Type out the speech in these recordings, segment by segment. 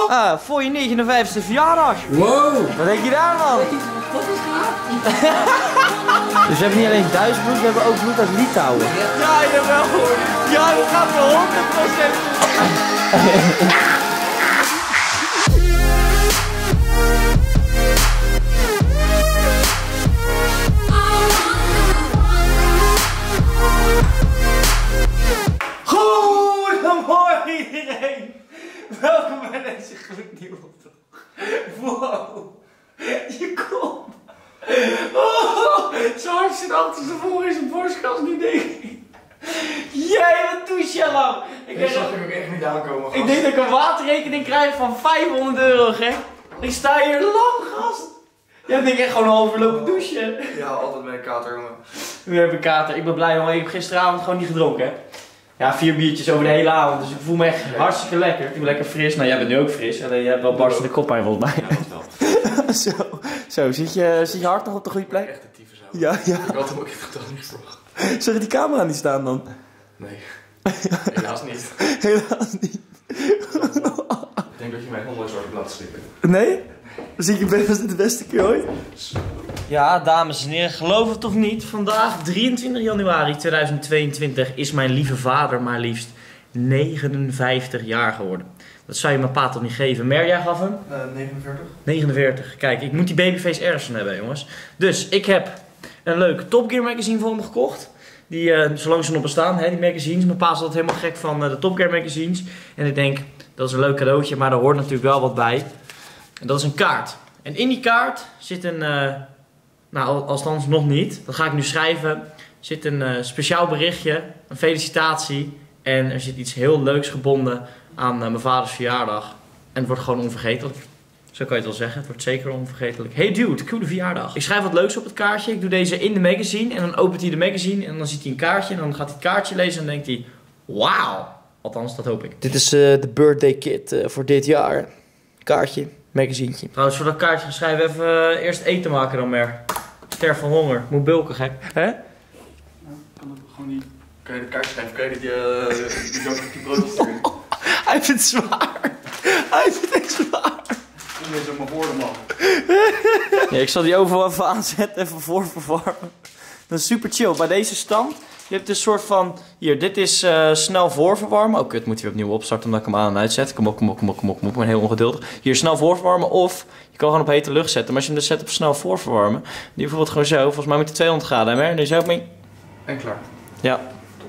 Voor je 59e verjaardag. Wow. Wat denk je daar, man? Wat is gaaf? Dus we hebben niet alleen Duits bloed, we hebben ook bloed uit Litouwen. Ja, jawel. Ja, dat gaat wel 100%. Goedemorgen iedereen. Welkom bij deze gloednieuwe vlog. Wow. Je komt. Oh, zo hard zit achterstevoren in zijn borstkast nu, denk ik. Jij, wat douche je lang. Ik zag hem ook echt niet aankomen, gast. Ik denk dat ik een waterrekening krijg van €500, gek. Ik sta hier lang, gast. Jij hebt denk ik echt gewoon een half uur lopen douchen. Ja, altijd bij een kater, jongen. We hebben een kater. Ik ben blij, jongen. Ik heb gisteravond gewoon niet gedronken, hè. Ja, 4 biertjes over de hele avond, dus ik voel me echt hartstikke lekker. Ik ben lekker fris. Nou, jij bent nu ook fris. Alleen jij hebt wel barstende koppijn volgens mij. Ja, dat wel. Zo, zit je hart nog op de goede plek? Echt een tyfus ouwe. Ja. Ik had hem ook echt totaal niet verwacht. Zag je die camera niet staan dan? Nee. Helaas niet. Helaas niet. Ik denk dat je mij gewoon mooi zwart laat slippen. Nee? Dan zie ik je best de beste keer ooit. Ja, dames en heren, geloof het of niet. Vandaag, 23 januari 2022, is mijn lieve vader maar liefst 59 jaar geworden. Dat zou je mijn pa toch niet geven. Mer, jij gaf hem? 49. 49. Kijk, ik moet die babyface ergens van hebben, jongens. Dus, ik heb een leuk Top Gear magazine voor me gekocht. Die, zolang ze nog bestaan, hè, die magazines. Mijn pa is altijd helemaal gek van de Top Gear magazines. En ik denk, dat is een leuk cadeautje, maar daar hoort natuurlijk wel wat bij. En dat is een kaart. En in die kaart zit een, nou althans nog niet, dat ga ik nu schrijven, zit een speciaal berichtje, een felicitatie. En er zit iets heel leuks gebonden aan mijn vaders verjaardag. En het wordt gewoon onvergetelijk. Zo kan je het wel zeggen, het wordt zeker onvergetelijk. Hey dude, coole verjaardag. Ik schrijf wat leuks op het kaartje, ik doe deze in de magazine. En dan opent hij de magazine en dan ziet hij een kaartje. En dan gaat hij het kaartje lezen en dan denkt hij, wauw. Althans, dat hoop ik. Dit is de birthday kit voor dit jaar. Kaartje. Magazientje. Trouwens, voor dat kaartje gaan schrijven even eerst eten maken dan maar. Sterf van honger. Moet bulken, gek. Hè? Ja, kan dat gewoon niet. Kan je de kaart schrijven? Kan je die broodjes erin? Hij vindt het zwaar. Hij vindt het echt zwaar. Kom eens op mijn woorden, man. Ja, ik zal die oven even aanzetten, even voorverwarmen. Dat is super chill. Bij deze stand, je hebt een soort van... Hier, dit is snel voorverwarmen. Oh kut, moet hij weer opnieuw opstarten omdat ik hem aan en uitzet. Kom op. Ik ben heel ongeduldig. Hier, snel voorverwarmen of je kan gewoon op hete lucht zetten. Maar als je hem dus zet op snel voorverwarmen, die bijvoorbeeld gewoon zo. Volgens mij moet hij 200 graden hebben. En zo mee. En klaar. Ja.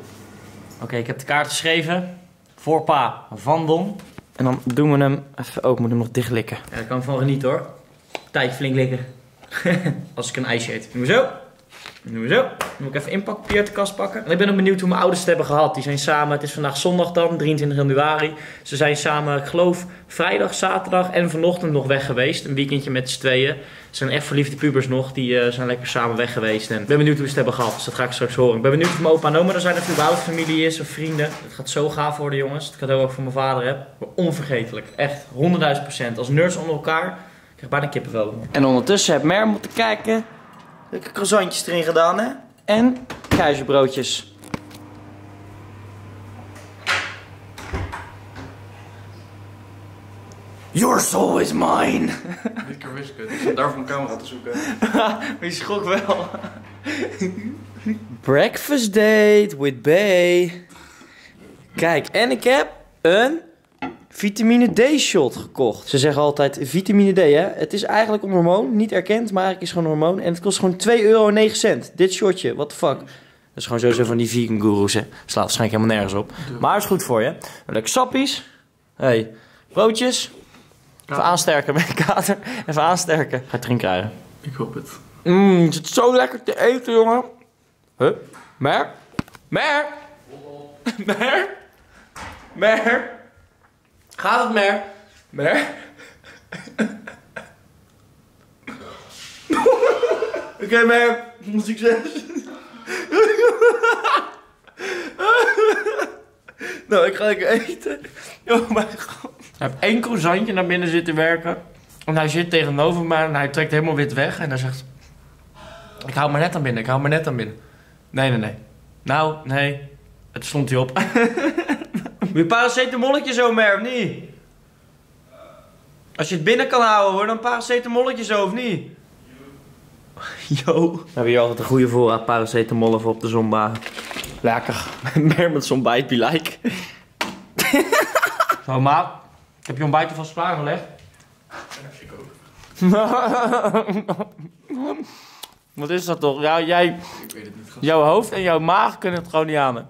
Oké, ik heb de kaart geschreven. Voor pa van Don. En dan doen we hem even... Oh, ik moet hem nog dicht likken. Ja, daar kan ik van genieten hoor. Tijdje flink likken. Als ik een ijsje eet. Doen we zo. Doen we zo. Dan moet ik even inpakpapier uit de kast pakken. En ik ben ook benieuwd hoe mijn ouders het hebben gehad. Die zijn samen, het is vandaag zondag dan, 23 januari. Ze zijn samen, ik geloof, vrijdag, zaterdag en vanochtend nog weg geweest. Een weekendje met z'n tweeën. Ze zijn echt verliefde pubers nog. Die zijn lekker samen weg geweest. En ik ben benieuwd hoe ze het hebben gehad. Dus dat ga ik straks horen. Ik ben benieuwd of mijn opa en oma er zijn. Of überhaupt familie is of vrienden. Het gaat zo gaaf worden, jongens. Het cadeau ook voor mijn vader heb. Maar onvergetelijk. Echt, 100.000%. Als nerds onder elkaar. Ik krijg bijna kippenvel. En ondertussen heb Mer moeten kijken. Leuke croissantjes erin gedaan, hè? En keizerbroodjes. Your soul is mine. Dit keer wist ik het. Ik zat daar voor een camera te zoeken. Je schrok wel. Breakfast date with Bay. Kijk, en ik heb een vitamine D shot gekocht. Ze zeggen altijd vitamine D, hè. Het is eigenlijk een hormoon, niet erkend, maar eigenlijk is het gewoon een hormoon. En het kost gewoon €2,09. Dit shotje, what the fuck. Dat is gewoon zo van die vegan gurus, hè. Slaat waarschijnlijk helemaal nergens op. Maar is goed voor je. Lekker sappies. Hey, broodjes. Even aansterken met kater. Even aansterken. Ga je het erin krijgen. Ik hoop het. Het zit zo lekker te eten, jongen. Huh? Mer? Mer? Mer? Mer? Gaat het, Mer? Mer? Oké, Mer. Succes. Nou, ik ga lekker eten. Oh mijn god. Hij heeft 1 croissantje naar binnen zitten werken. En hij zit tegenover mij en hij trekt helemaal wit weg. En hij zegt... Ik hou maar net aan binnen, ik hou maar net aan binnen. Nee. Nou, nee. Het stond hij op. Wil je paracetamoletje zo, Mer, of niet? Als je het binnen kan houden hoor, dan paracetamolletjes zo of niet? Yo. We hebben hier altijd een goede voorraad paracetamollen voor op de zonbaan. Lekker. Meer met zo'n ontbijt, like. Zo maat, ik heb je ontbijt alvast klaargelegd. Ik ook. Wat is dat toch? Ja, Ik weet het niet. jouw hoofd en jouw maag kunnen het gewoon niet aan.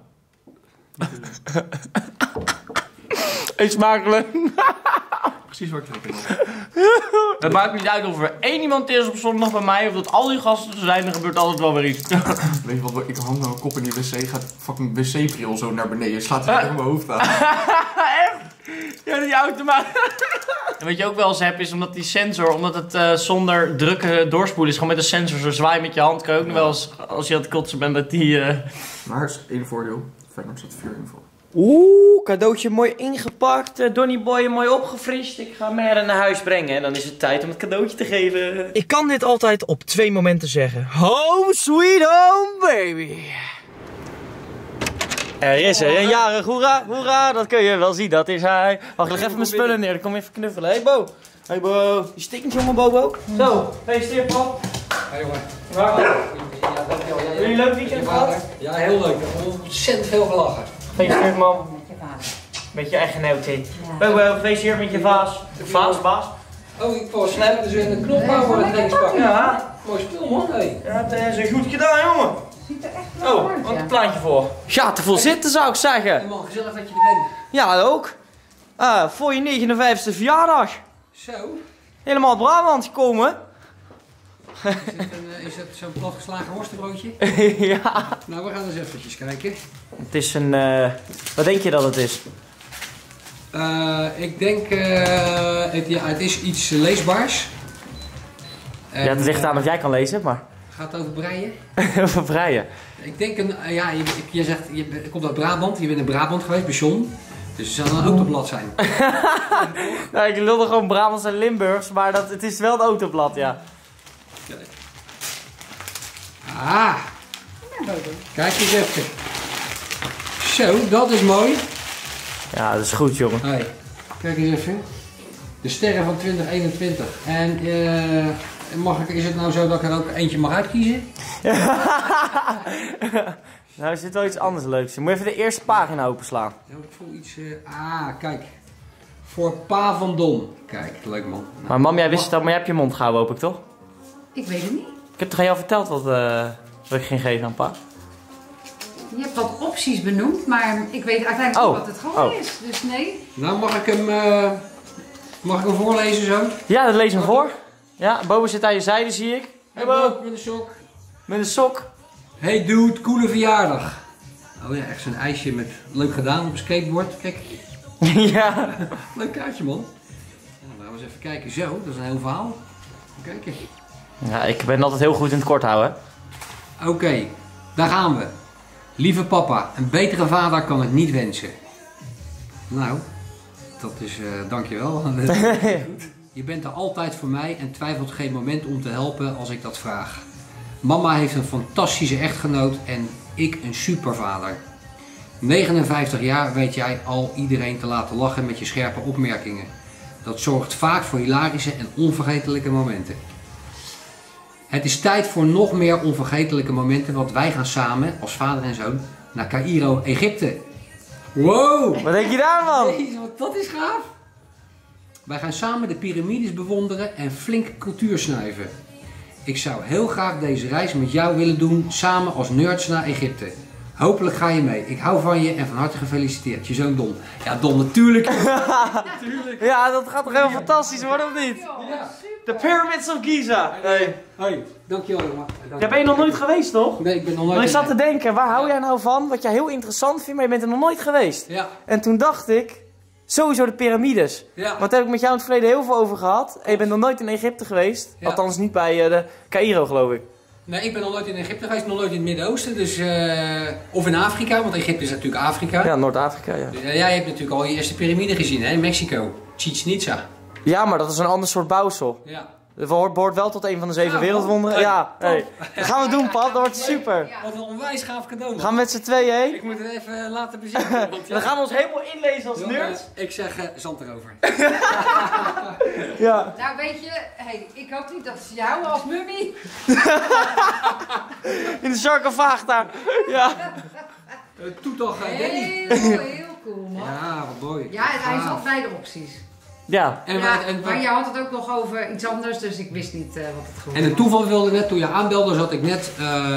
Eet smakelijk. Precies wat ik denk. Het maakt niet uit of er één iemand is op zondag bij mij of dat al die gasten er zijn, er gebeurt altijd wel weer iets. Weet je wat, ik hang nou een kop in die wc, gaat fucking wc-bril zo naar beneden, slaat hij in mijn hoofd aan. Echt? Ja, die automaat. En wat je ook wel eens hebt is omdat die sensor, omdat het zonder druk doorspoelen is, gewoon met een sensor zo zwaai met je hand, kan je ook nog wel eens, als je aan het kotsen bent, dat die... Maar het is één voordeel, Feyenoord staat 4 in voor. Oeh, cadeautje mooi ingepakt. Donny Boy mooi opgefrist. Ik ga Mer naar huis brengen en dan is het tijd om het cadeautje te geven. Ik kan dit altijd op 2 momenten zeggen. Home sweet home baby. Er is er een jarig, hoera, hoera, dat kun je wel zien, dat is hij. Wacht, leg even mijn spullen neer, dan kom je even knuffelen. Hey Bo, hey Bo, je stikkend jongen Bobo. Zo, gefeliciteerd pap. Hey jongen. Waar? Ja, dankjewel. Jullie een leuk weekend gehad? Ja, heel leuk. Ik heb ontzettend veel gelachen. Gefeliciteerd man. Met je echtgenote. Bobo, gefeliciteerd met je vaas. Vaas, baas. Oh, ik wou snel dus in een knop houden voor het trainingspak. Ja. Mooi spul man. Hey. Ja, dat is goed gedaan jongen. Ziet er echt wel Oh, uit, wat ja. een plaatje voor. Ja, te veel zitten zou ik zeggen. Hey man, gezellig dat je er bent. Ja, ook. Voor je 59e verjaardag. Zo. Helemaal uit Brabant gekomen. Is het zo'n platgeslagen worstenbroodje? Ja. Nou, we gaan eens eventjes kijken. Het is een... wat denk je dat het is? Ik denk, het is iets leesbaars. En, Ja, het ligt aan of jij kan lezen, maar... Gaat het over breien? Over vrijen. Ik denk, je zegt, je komt uit Brabant, je bent in Brabant geweest, bij John. Dus het zal een autoblad zijn. Nou, ik wilde gewoon Brabants en Limburgs, maar het is wel het autoblad, ja. Ah, kijk eens even. Zo, dat is mooi. Ja, dat is goed, jongen. Hey, kijk eens even. De sterren van 2021. En is het nou zo dat ik er ook eentje mag uitkiezen? Nou, er zit wel iets anders leuks in. Moet je even de eerste pagina openslaan. Ja, ik voel iets... kijk. Voor Pa van Dom. Kijk, leuk man. Nou, Maar mam, jij wist het al, maar jij hebt je mond gehouden, hoop ik, toch? Ik weet het niet. Ik heb toch aan jou verteld wat ik ging geven aan pa? Je hebt wat opties benoemd, maar ik weet uiteindelijk niet wat het gewoon is. Dus nee. Nou, mag ik hem voorlezen zo? Ja, dat lees hem voor. Ja, Bobo zit aan je zijde, zie ik. Hey Bo, met een sok. Met een sok. Hey dude, coole verjaardag. Oh ja, echt zo'n ijsje met leuk gedaan op een skateboard. Kijk, Ja. leuk kaartje man. Nou, laten we eens even kijken. Zo, dat is een heel verhaal. Kijk eens. Ja, ik ben altijd heel goed in het kort houden. Oké, daar gaan we. Lieve papa, een betere vader kan ik niet wensen. Nou, dat is, dankjewel. Je bent er altijd voor mij en twijfelt geen moment om te helpen als ik dat vraag. Mama heeft een fantastische echtgenoot en ik een supervader. 59 jaar weet jij al iedereen te laten lachen met je scherpe opmerkingen. Dat zorgt vaak voor hilarische en onvergetelijke momenten. Het is tijd voor nog meer onvergetelijke momenten, want wij gaan samen, als vader en zoon, naar Caïro, Egypte. Wow! Wat denk je daar, man? Jezus, wat dat is gaaf! Wij gaan samen de piramides bewonderen en flink cultuur snuiven. Ik zou heel graag deze reis met jou willen doen, samen als nerds naar Egypte. Hopelijk ga je mee. Ik hou van je en van harte gefeliciteerd. Je zoon Don. Ja, Don, natuurlijk. Ja, dat gaat toch helemaal fantastisch worden, of niet? Ja. De Pyramids of Giza. Hey. Hoi, dankjewel jongen. Jij bent nog nooit geweest, toch? Nee, ik ben nog nooit. Want ik zat te denken, waar hou jij nou van? Wat jij heel interessant vindt, maar je bent er nog nooit geweest. Ja, En toen dacht ik, sowieso de piramides. ja. Want daar heb ik met jou in het verleden heel veel over gehad. En je bent nog nooit in Egypte geweest. Ja. Althans niet bij de Caïro, geloof ik. Nee, ik ben nog nooit in Egypte geweest, nog nooit in het Midden-Oosten. Dus, of in Afrika, want Egypte is natuurlijk Afrika. Ja, Noord-Afrika, ja. Dus, jij hebt natuurlijk al je eerste piramide gezien, hè, in Mexico. Chichen Itza. Ja, maar dat is een ander soort bouwsel. Ja. Het behoort wel tot een van de 7 wereldwonderen. Hey, Ja, hey. Dat gaan we doen, pap. Dat wordt super. Ja. Wat een onwijs gaaf cadeau. We gaan met z'n tweeën heen. Ik moet het even laten bezien. Dan gaan we ons helemaal inlezen als nerds. Ik zeg zand erover. Ja. Nou weet je, hey, ik hoop niet dat ze jou als mummie. In de sarcofaag daar. Ja. Toetal gaat Heel cool man. Ja, wat mooi. Ja, hij is Gaaf. al beide opties. Ja. En, Ja, en, maar je had het ook nog over iets anders, dus ik wist niet wat het gewoon en het toeval wilde net, toen je aanbelde, zat ik net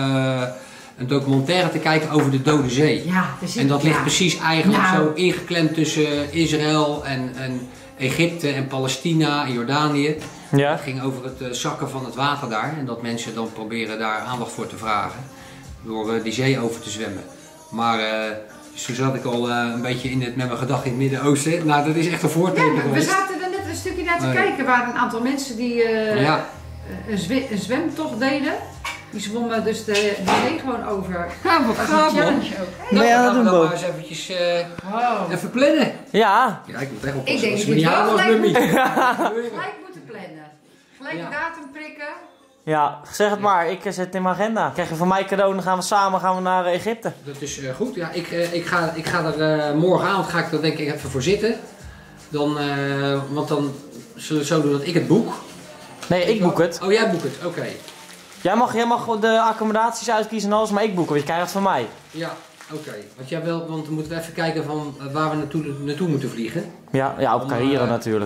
een documentaire te kijken over de Dode Zee. Ja, dus En dat ligt ja. precies eigenlijk Nou. zo ingeklemd tussen Israël en Egypte en Palestina en Jordanië. Ja. Het ging over het zakken van het water daar en dat mensen dan proberen daar aandacht voor te vragen door die zee over te zwemmen. Maar dus toen zat ik al een beetje met mijn gedachten in het Midden-Oosten. Nou, dat is echt een voorteken Ja, we geweest. zaten er net een stukje naar te Nee. kijken. Er waren een aantal mensen die Ja, een zwemtocht deden. Die zwommen dus de zee gewoon over. ja wat Dat is gaaf een man. challenge ook. Ben jij aan het gaan we doen, dan Bo? maar eens eventjes Wow. even plannen. Ja. Ja, ik moet echt Ik oppassen. denk Als dat we je niet het halen wel als gelijk mummie. Gelijk moeten plannen. Gelijk Ja. een datum prikken. Ja, zeg het maar. Ik zet het in mijn agenda. Krijg je van mij cadeau en dan gaan we samen naar Egypte. Dat is goed. Ja, ik ga er morgenavond ga ik er denk ik even voor zitten. Dan, want dan zullen we het zo doen dat ik het boek. Nee, ik boek het. Oh, jij boekt het. Oké. Jij mag de accommodaties uitkiezen en alles, maar ik boek het. Je krijgt het van mij. Ja, oké. Want we moeten even kijken van waar we naartoe moeten vliegen. Ja, op Cairo natuurlijk.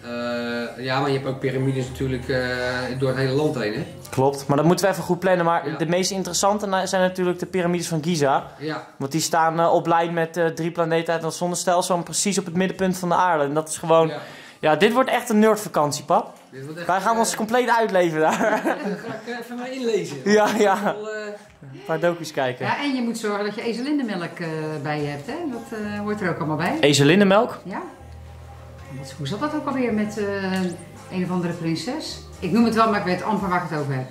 Ja, maar je hebt ook piramides natuurlijk door het hele land heen, hè? Klopt, maar dat moeten we even goed plannen. Maar Ja. de meest interessante zijn natuurlijk de piramides van Giza. Ja. Want die staan op lijn met 3 planeten uit ons zonnestelsel en precies op het middenpunt van de aarde. En dat is gewoon... Ja. Ja, dit wordt echt een nerdvakantie, pap. Dit wordt echt, Wij gaan ons compleet uitleven daar. Ga ik even maar inlezen. Ja. Wel, Een paar docu's kijken. Ja, en je moet zorgen dat je ezelinnenmelk bij je hebt. Hè? Dat hoort er ook allemaal bij. Ezelinnenmelk? Ja. Hoe zat dat ook alweer met een of andere prinses? Ik noem het wel, maar ik weet amper waar ik het over heb.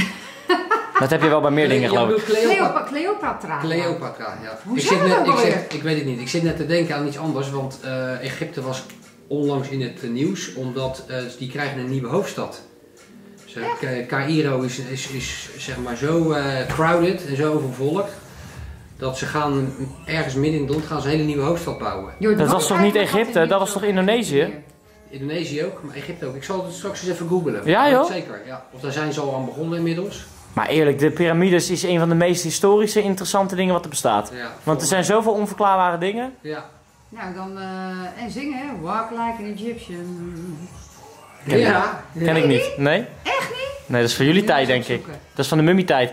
Dat heb je wel bij meer dingen, geloof ik. Cleopatra. Cleopatra, ja. Hoe zat dat ook alweer? Ik weet het niet. Ik zit net te denken aan iets anders, want Egypte was onlangs in het nieuws, omdat die krijgen een nieuwe hoofdstad. Dus, Cairo is zeg maar zo crowded en zo overvolkt, dat ze gaan ergens midden in het land gaan ze een hele nieuwe hoofdstad bouwen. Dat was toch niet Egypte? Dat was toch Indonesië? Indonesië ook, maar Egypte ook. Ik zal het straks eens even googlen. Ja, joh? Zeker, ja. Of daar zijn ze al aan begonnen inmiddels. Maar eerlijk, de piramides is een van de meest historische, interessante dingen wat er bestaat. Ja, Want er zijn zoveel onverklaarbare dingen. Ja. Nou, dan en zingen, hè? Walk like an Egyptian. Ken ik niet. Nee? Echt niet? Nee, dat is van jullie tijd, denk ik. Dat is van de mummietijd.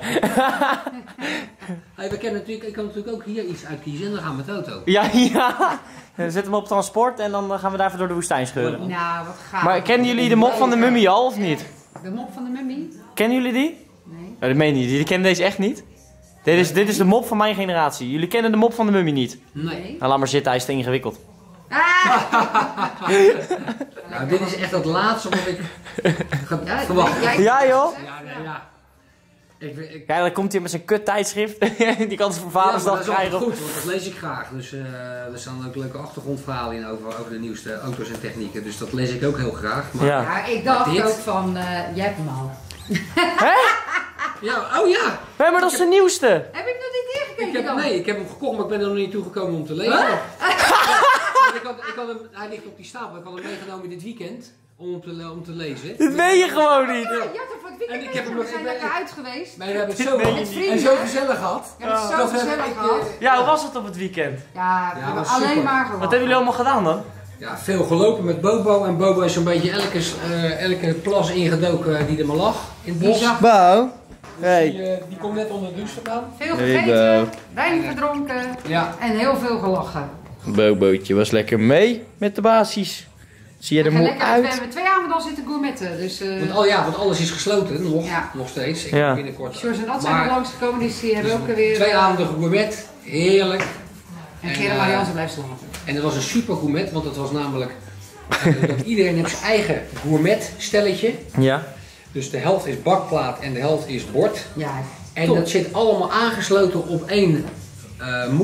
Hey, ik kan natuurlijk ook hier iets uitkiezen en dan gaan we met de auto. Ja. Dan zetten we op transport en dan gaan we daar even door de woestijn scheuren. Nou, wat gaaf. Maar kennen jullie de mop van de mummie al of niet? De mop van de mummie? Kennen jullie die? Nee. Dat meen je niet. Jullie kennen deze echt niet? Dit is de mop van mijn generatie. Jullie kennen de mop van de mummie niet. Nee. Nou, laat maar zitten, hij is te ingewikkeld. Nou, dit is echt het laatste wat ik Ja, verwacht. Ja, joh. Ja. Ja, dan komt hij met zijn kut tijdschrift. Die kan ze voor Ja, maar Vadersdag dat is altijd krijgen. goed, want dat lees ik graag. Dus er staan ook leuke achtergrondverhalen in over de nieuwste auto's en technieken. Dus dat lees ik ook heel graag. Maar, Ja. Ja, ik dacht Dit? ook van, jij hebt hem al. ja, oh ja! Nee, maar dat is de nieuwste. Heb ik nog niet ingekeken dan? Ik heb hem gekocht, maar ik ben er nog niet toegekomen om te lezen. Huh? Ik had hem, hij ligt op die stapel, ik had hem meegenomen dit weekend om te lezen. Dat weet je gewoon niet. Ja, je had er voor het weekend En ik heb hem we nog- zijn ik ben- lekker uit geweest. Maar we hebben het zo, Dit meen je niet. en zo gezellig gehad. We hebben het zo Dat heb gezellig ik, gehad. Ja, hoe was het op het weekend? Ja, we hebben was super. alleen maar Wat gelachen. hebben jullie allemaal gedaan dan? Ja, veel gelopen met Bobo. En Bobo is zo'n beetje elke plas ingedoken die er maar lag in het bos. Bouw. Die komt net onder de douche vandaan. Veel gegeten, wijn gedronken Ja. en heel veel gelachen. Bobootje was lekker mee met de basis. Zie je er We gaan moe lekker- We uit? hebben 2 avonden al zitten gourmetten, dus... Want alles is gesloten, Ja. nog steeds. Ik Ja. heb binnenkort. George en Ad zijn Maar- nog langsgekomen, dus die hebben ook weer... 2 avonden gourmet, heerlijk. En Gerard Marianne blijft slapen. En dat was een super gourmet, want het was namelijk dat iedereen heeft zijn eigen gourmet stelletje. Ja. Dus de helft is bakplaat en de helft is bord. Ja, En top. dat zit allemaal aangesloten op één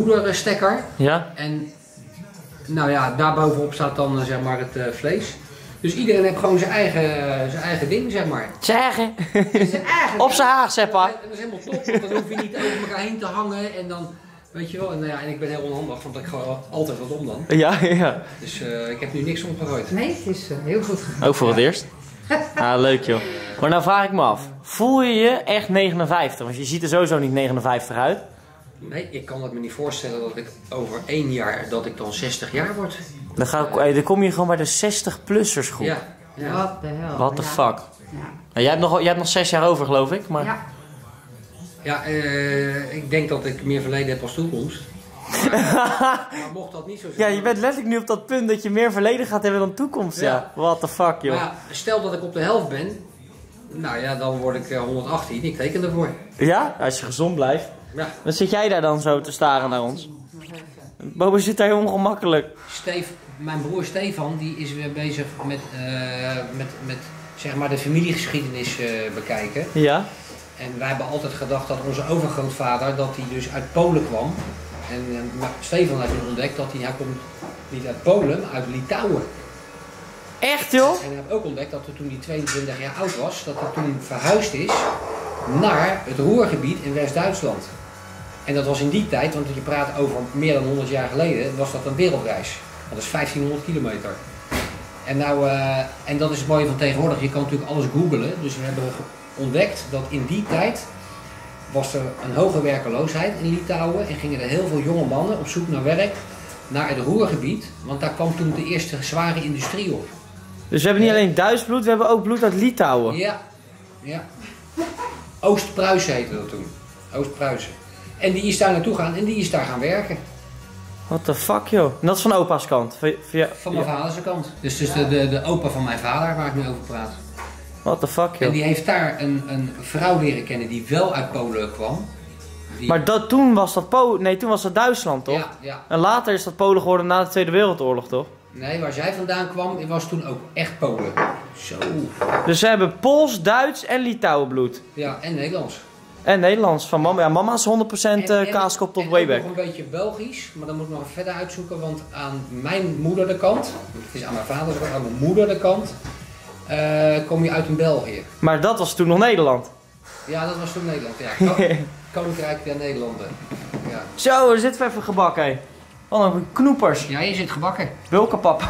moederstekker. Ja. En nou ja, daarbovenop staat dan zeg maar het vlees. Dus iedereen heeft gewoon zijn eigen ding, zeg maar. Zeggen. Zijn eigen Op zijn haag, Seppa. En dat is helemaal top, want dan hoef je niet over elkaar heen te hangen en dan, weet je wel. En, en ik ben heel onhandig, want ik gooi altijd wat om dan. Ja. Dus ik heb nu niks omgegooid. Nee, het is heel goed gegaan. Ook voor het eerst. Ah, leuk joh. Maar nou vraag ik me af. Voel je je echt 59? Want je ziet er sowieso niet 59 uit. Nee, ik kan het me niet voorstellen dat ik over 1 jaar, dat ik dan 60 jaar word. Dan kom je gewoon bij de 60-plussers groep. Ja. Wat de hel. What the Ja. fuck. Ja. Jij hebt nog 6 jaar over, geloof ik. Maar... Ja. Ja, ik denk dat ik meer verleden heb als toekomst. Maar mocht dat niet zo zijn... Ja, je bent letterlijk nu op dat punt dat je meer verleden gaat hebben dan toekomst. Ja. What the fuck, joh. Maar ja, stel dat ik op de helft ben, nou ja, dan word ik 118. Ik teken ervoor. Ja? Als je gezond blijft. Ja. Dan zit jij daar dan zo te staren naar ons. Bobo zit daar heel ongemakkelijk. Mijn broer Stefan, die is weer bezig met zeg maar de familiegeschiedenis bekijken. Ja? En wij hebben altijd gedacht dat onze overgrootvader, dat hij dus uit Polen kwam. En maar Stefan heeft nu ontdekt dat hij komt niet uit Polen, maar uit Litouwen. Echt, joh? En hij heeft ook ontdekt dat toen hij 22 jaar oud was, dat hij toen verhuisd is naar het Ruhrgebied in West-Duitsland. En dat was in die tijd, want je praat over meer dan 100 jaar geleden, was dat een wereldreis. Dat is 1500 kilometer. En dat is het mooie van tegenwoordig, je kan natuurlijk alles googlen. Dus we hebben ontdekt dat in die tijd was er een hoge werkeloosheid in Litouwen en gingen er heel veel jonge mannen op zoek naar werk naar het Ruhrgebied, want daar kwam toen de eerste zware industrie op. Dus we hebben niet alleen Duits bloed, we hebben ook bloed uit Litouwen. Ja. Oost-Pruisen heette dat toen. Oost-Pruisen. En die is daar naartoe gaan en die is daar gaan werken. What the fuck, joh. En dat is van opa's kant. Van mijn vaders kant. Dus de opa van mijn vader waar ik nu over praat. What the fuck, joh. En die heeft daar een vrouw leren kennen die wel uit Polen kwam. Maar toen was dat Duitsland, toch? Ja. En later is dat Polen geworden na de Tweede Wereldoorlog, toch? Nee, waar zij vandaan kwam, was toen ook echt Polen. Zo. Dus ze hebben Pools, Duits en Litouwen bloed. Ja, en Nederlands. En Nederlands van mama. Ja, mama is 100% kaaskop tot wayback. En ook nog een beetje Belgisch, maar dan moet ik nog even verder uitzoeken, want aan mijn moeder de kant, het is aan mijn vader, aan mijn moeder de kant, kom je uit in België. Maar dat was toen nog Nederland. Ja, dat was toen Nederland, ja. Koninkrijk der Nederlanden. Ja. Zo, er zit even gebak, hé. Wat een knoepers. Ja, je zit gebakken. Bulkenpapa.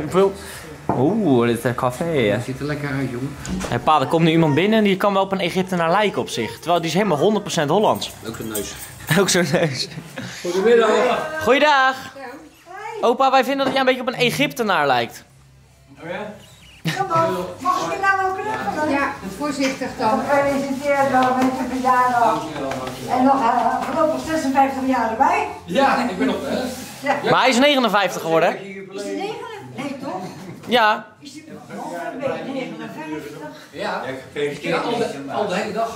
Oeh, dit is een café, hè. Het ziet er lekker uit, jongen. Hé, pa, er komt nu iemand binnen en die kan wel op een Egyptenaar lijken op zich. Terwijl die is helemaal 100% Hollands. Ook de neus. Ook zo'n neus. Goedemiddag. Goeiedag. Opa, wij vinden dat jij een beetje op een Egyptenaar lijkt. Oh ja? Mag ik je nou ook knuffelen? Ja, voorzichtig dan. Gefeliciteerd dan met je verjaardag. En nog voorlopig 56 jaar erbij. Ja, ik ben op. Maar hij is 59 geworden, hè? Is die 9? Nee toch? Ja. Is die nog een beetje 59? Ja, Gefeliciteerd. ja al de hele dag.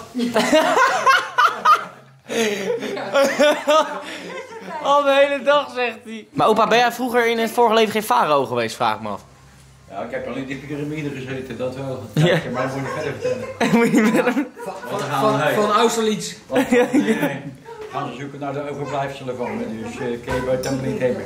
Al de hele dag, zegt hij. Maar opa, ben jij vroeger in het vorige leven geen farao geweest, vraag ik me af. Ja, ik heb al in die piramide gezeten, dat wel. Ja. Ja. Maar dat moet je verder vertellen. Moet je met hem... Van Austerlitz. Nee. Gaan ze zoeken naar de overblijfselen van me, dus kun je bij het helemaal niet hebben.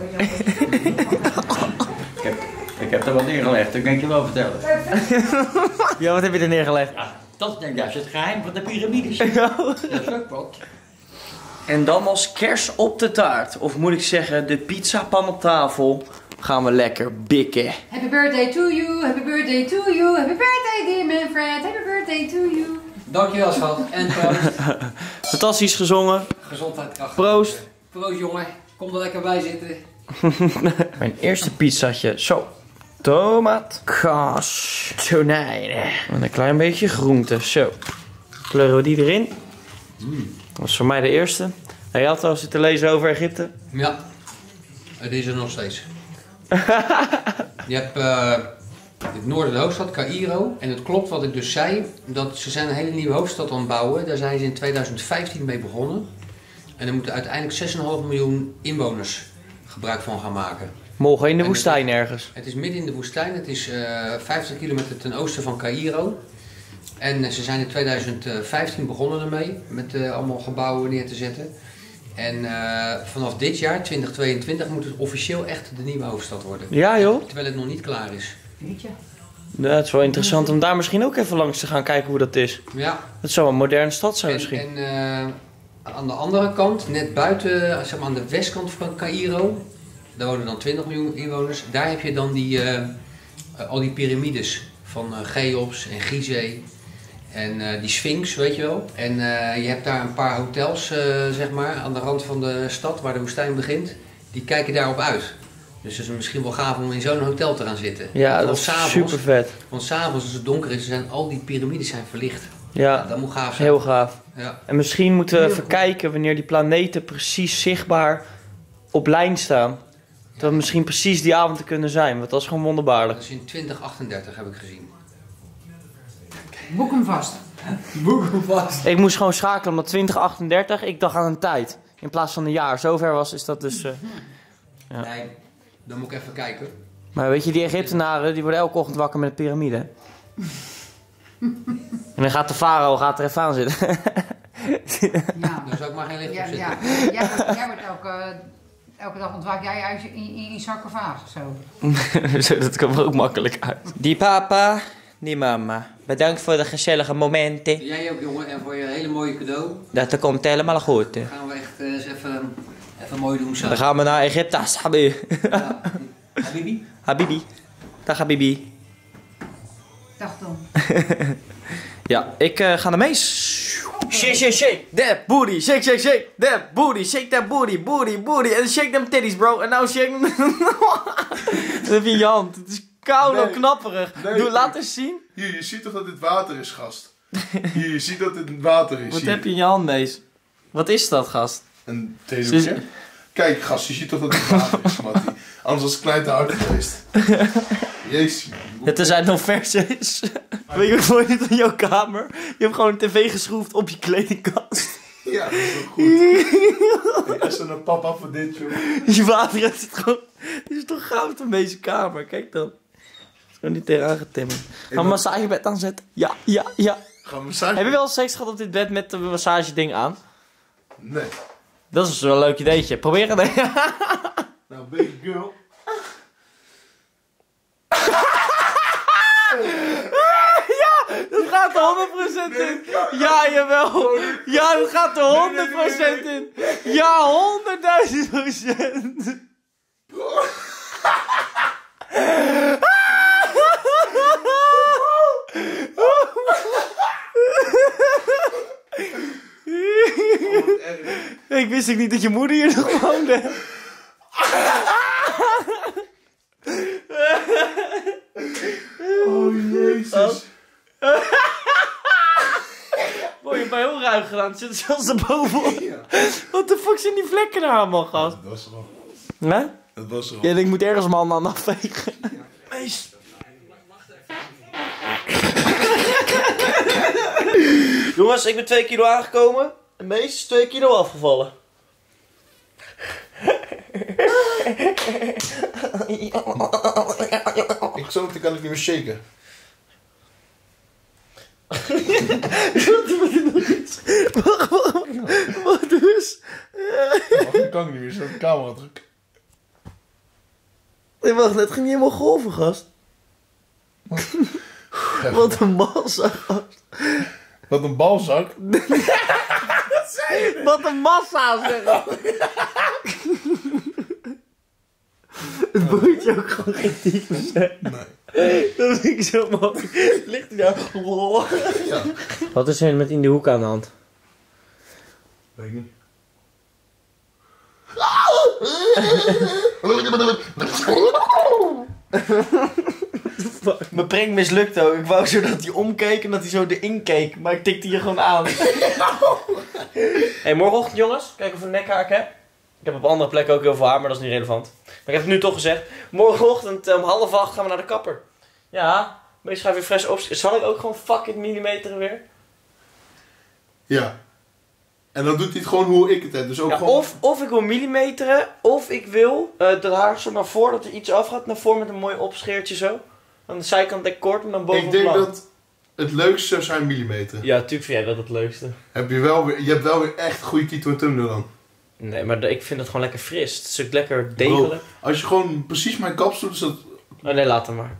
ik heb er wat neergelegd, dat kan ik je wel vertellen. Ja, wat heb je er neergelegd? Ja, dat is juist het geheim van de piramides. Dat is ook wat. En dan als kers op de taart, of moet ik zeggen de pizzapan op tafel, gaan we lekker bikken. Happy birthday to you, happy birthday to you, happy birthday dear Manfred, happy birthday to you. Dankjewel, schat. En proost. Fantastisch gezongen. Gezondheid, kracht. Proost. Proost, jongen. Kom er lekker bij zitten. Mijn eerste pizzatje. Zo. Tomaat, kaas, tonijn en een klein beetje groente. Zo. Kleuren we die erin. Dat was voor mij de eerste. Hij had al zitten lezen over Egypte. Ja, het is er nog steeds. Je hebt het noorden de hoofdstad, Caïro. En het klopt wat ik dus zei, dat ze zijn een hele nieuwe hoofdstad aan het bouwen. Daar zijn ze in 2015 mee begonnen. En er moeten uiteindelijk 6,5 miljoen inwoners gebruik van gaan maken. Morgen in de woestijn ergens. Het is midden in de woestijn, het is 50 kilometer ten oosten van Caïro. En ze zijn in 2015 begonnen ermee, met allemaal gebouwen neer te zetten. En vanaf dit jaar, 2022, moet het officieel echt de nieuwe hoofdstad worden. Ja joh. Terwijl het nog niet klaar is. Weet je? Ja, het is wel interessant om daar misschien ook even langs te gaan kijken hoe dat is. Ja. Het zou een moderne stad zijn misschien. En aan de andere kant, net buiten, zeg maar aan de westkant van Caïro, daar wonen dan 20 miljoen inwoners. Daar heb je dan al die piramides van Cheops en Gizeh en die Sphinx, weet je wel. En je hebt daar een paar hotels, zeg maar, aan de rand van de stad waar de woestijn begint. Die kijken daarop uit. Dus het is misschien wel gaaf om in zo'n hotel te gaan zitten. Ja, dat is super vet. Want s'avonds als het donker is, zijn al die piramides zijn verlicht. Ja, dat moet gaaf zijn. Heel gaaf. Ja. En misschien moeten we even kijken wanneer die planeten precies zichtbaar op lijn staan. Dat we misschien precies die avond te kunnen zijn, want dat is gewoon wonderbaarlijk. Dat is in 2038 heb ik gezien. Boek hem vast. Boek hem vast. Ik moest gewoon schakelen, omdat 2038, ik dacht aan een tijd. In plaats van een jaar. Zover was, is dat dus... Ja. Nee, dan moet ik even kijken. Maar weet je, die Egyptenaren, die worden elke ochtend wakker met de piramide. En dan gaat de farao er even aan zitten. Ja. Daar zou ik maar geen licht op zitten. Ja. Jij wordt elke dag ontwaak jij uit in sarcofaag, zo. Zo, dat kan er ook makkelijk uit. Die papa, die mama. Bedankt voor de gezellige momenten. Jij ook, jongen, en voor je hele mooie cadeau. Dat komt helemaal goed. Dan gaan we echt eens even mooi doen samen. Dan gaan we naar Egypte. Habibi. Ja. Habibi? Habibi. Dag Habibi. Dag Tom. Ja, ik ga naar Mees. Shake, shake, shake that booty. Shake, shake, shake that booty. Shake that booty, booty, booty. And shake them titties, bro. En nou shake them... Dat heb je in je hand. Het is koud en knapperig. Nee, laat eens zien. Hier, je ziet toch dat dit water is, gast? Hier, je ziet dat dit water is. Wat hier. heb je in je hand, Mees? Wat is dat, gast? Een theedoekje? Kijk, gast, je ziet toch dat dit water is, Mattie? Anders was het klein te hard geweest. Jezus. Het is uit nog vers is. Weet je wat mooi is in jouw kamer? Je hebt gewoon een tv geschroefd op je kledingkast. Ja, dat is wel goed. Ik is een papa voor dit, joh. Je vader heeft het gewoon... Dit is toch goud in deze kamer? Kijk dan. Het is gewoon niet tegenaan getimmerd. Gaan we een massagebed aanzetten? Ja. Gaan we massage? Heb je wel seks gehad op dit bed met de massageding aan? Nee. Dat is wel een leuk ideetje. Probeer het. Nou, baby girl. Ja, dat gaat er 100% in. Ja, jawel. Ja, dat gaat er 100% in. Ja, 100.000%. Ik wist ook niet dat je moeder hier nog woonde. Oh, jezus. Boy, je hebt mij heel ruig gedaan. Het zit zelfs erbovenop. Ja. Wat de fuck zijn die vlekken daar allemaal, gast? Dat was er al. Hè? Dat was er al. Ja, ik moet ergens mijn handen aan afvegen. Mees. Jongens, ik ben 2 kilo aangekomen. En Mees is 2 kilo afgevallen. Zo kan ik niet meer shaken. Wat dus? Dat kan ik niet meer, zo op de camera drukken. Nee, wacht, het ging niet helemaal golven, gast. Wat een massa, gast. Wat een balzak. Wat een massa, zeg. Het boeit je ook gewoon geen tyfus, hè? Nee. Dat vind ik zo mooi. Ligt hij daar? Ja. Wat is er met in de hoek aan de hand? Weet ik niet. Mijn prank mislukte ook. Ik wou zo dat hij omkeek en dat hij zo erin keek. Maar ik tikte hier gewoon aan. Hey, morgenochtend jongens. Kijk of ik een nekhaar heb. Ik heb op andere plekken ook heel veel haar, maar dat is niet relevant. Maar ik heb het nu toch gezegd. Morgenochtend om 7:30 gaan we naar de kapper. Ja, maar je gaat weer fris op. Zal ik ook gewoon fucking millimeteren weer? Ja. En dan doet hij het gewoon hoe ik het heb. Dus ook Ja, gewoon... of ik wil millimeteren, of ik wil dat haar zo naar voren, dat er iets afgaat naar voren met een mooi opscheertje zo. Aan de zijkant denk ik kort en dan bovenop Ik denk lang. dat het leukste zou zijn millimeter. Ja, tuurlijk vind jij dat het leukste. Je hebt wel weer echt goede titel en thumbnail dan. Nee, maar ik vind het gewoon lekker fris. Het is ook lekker degelijk. Bro, als je gewoon precies mijn kapsel doet, is dat Oh nee, laat hem maar.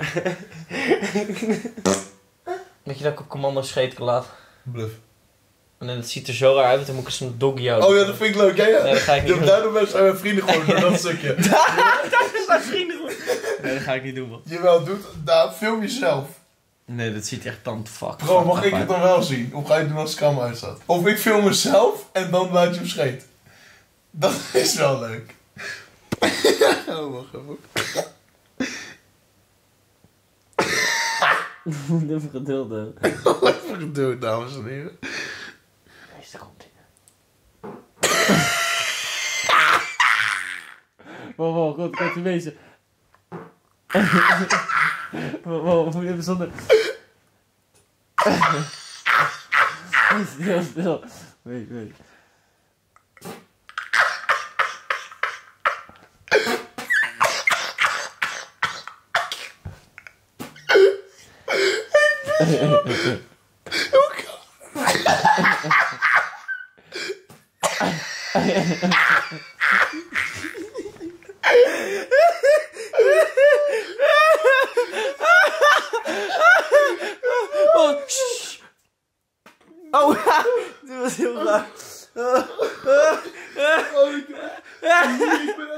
Weet je dat ik op commando scheet kan laten? Bluff. En dat ziet er zo raar uit, want dan moet ik zo'n doggy houden. Oh ja, dat vind ik leuk. Ja. Nee, dat ga ik niet doen. Daardoor zijn mijn vrienden gewoon door dat stukje. Dat is mijn vrienden. Nee, dat ga ik niet doen, man. Jawel, doe het. Daar, film jezelf. Nee, dat ziet echt tandfuck. Bro, mag ik het dan wel zien? Of ga je het doen als de camera uitstaat? Of ik film mezelf en dan laat je hem scheet. Dat is wel leuk. Oh, wacht even. Even geduld, hè. Even geduld, dames en heren. Meester komt in. Wow, goed, kan je wezen. Wow, moet je even zonder... Stil. Wait. Oh, dit was heel raar. Ik ben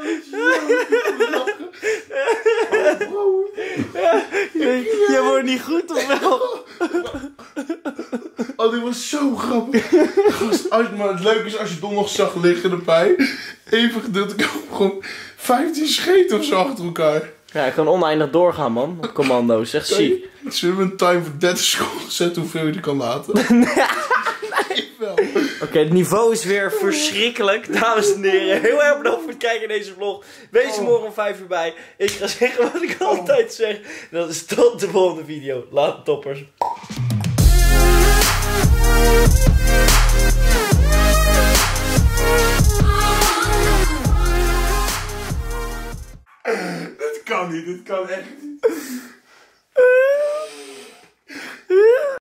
Jij wordt niet goed, of wel? Oh, dit was zo grappig. Gast, maar het leuke is als je Don nog zag liggen erbij. Even geduld, ik heb gewoon 15 scheten of zo achter elkaar. Ja, ik kan oneindig doorgaan, man. Op commando, zeg ziek. Zullen we een time voor 30 seconden zetten hoeveel je er kan laten? Nee, wel. Oké, het niveau is weer verschrikkelijk, dames en heren. Heel erg bedankt voor het kijken in deze vlog. Wees er morgen om 5 uur bij. Ik ga zeggen wat ik altijd zeg. En dat is tot de volgende video. Later, toppers. Dit kan niet, dit kan echt niet.